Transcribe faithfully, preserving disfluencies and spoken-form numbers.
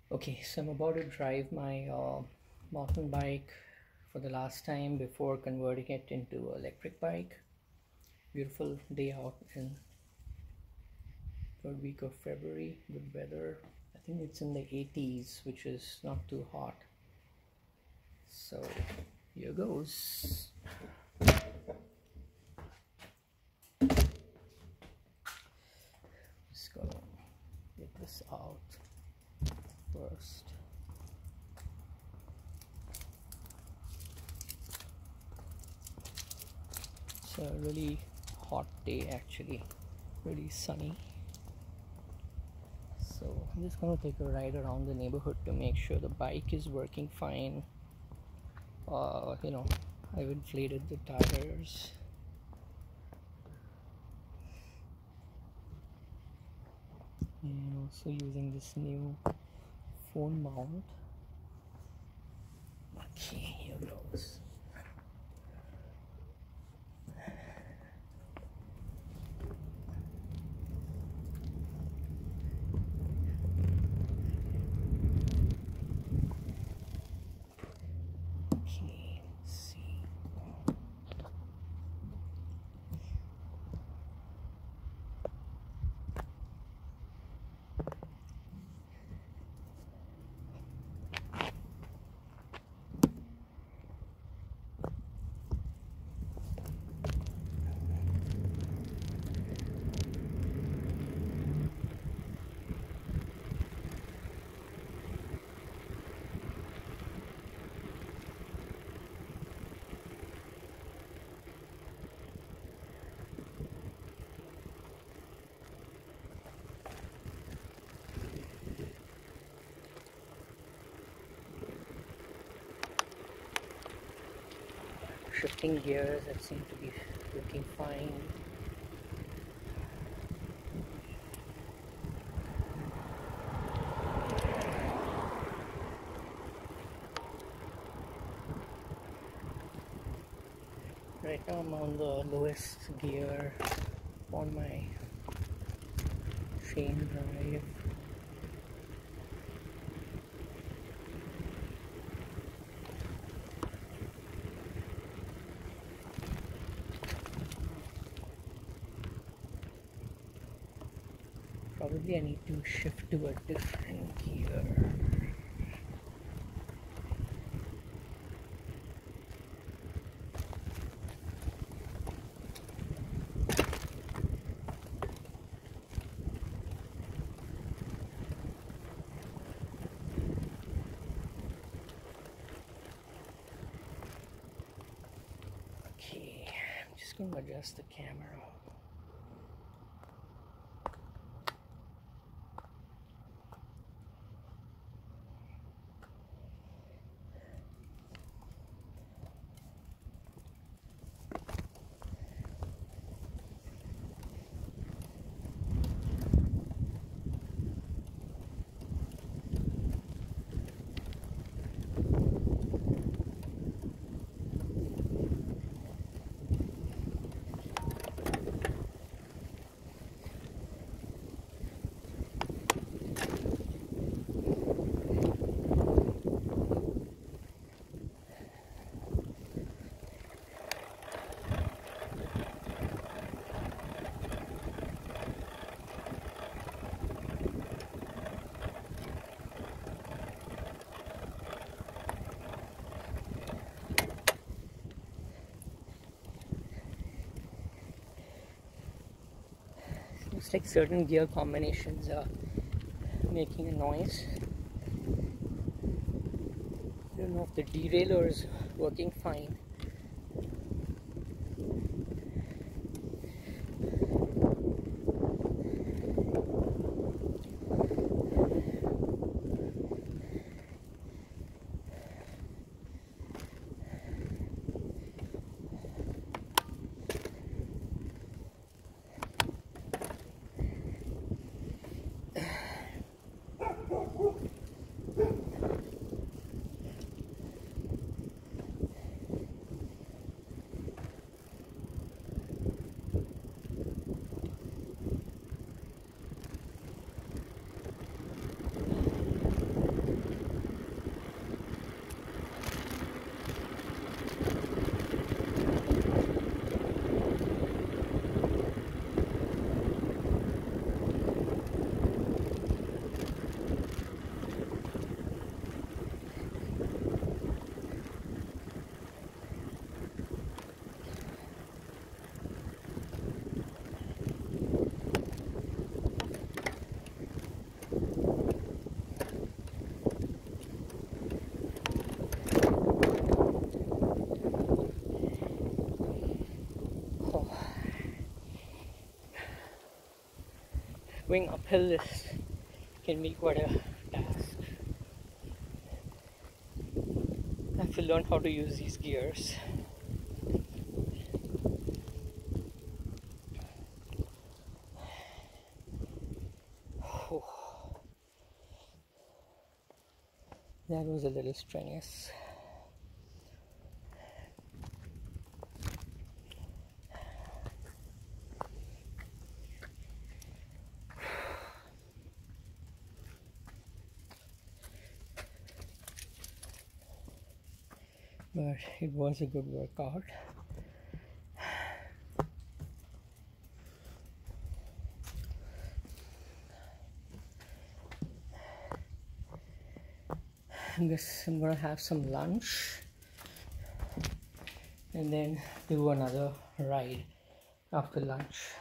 Okay, so I'm about to drive my uh, mountain bike for the last time before converting it into an electric bike. Beautiful day out in third week of February, good weather. I think it's in the eighties, which is not too hot. So here goes. Just gonna get this out first. It's a really hot day, actually, really sunny. So I'm just gonna take a ride around the neighborhood to make sure the bike is working fine. Uh, you know, I've inflated the tires. And also using this new phone mount. Okay, here goes. Okay, let's see. Shifting gears that seem to be working fine. Right now I'm on the lowest gear on my chain drive. Probably I need to shift to a different gear. Okay, I'm just going to adjust the camera. Looks like certain gear combinations are making a noise. I don't know if the derailleur is working fine. going uphill is, can be quite a task. I have to learn how to use these gears. Oh, that was a little strenuous. But it was a good workout. I guess I'm gonna have some lunch and then do another ride after lunch.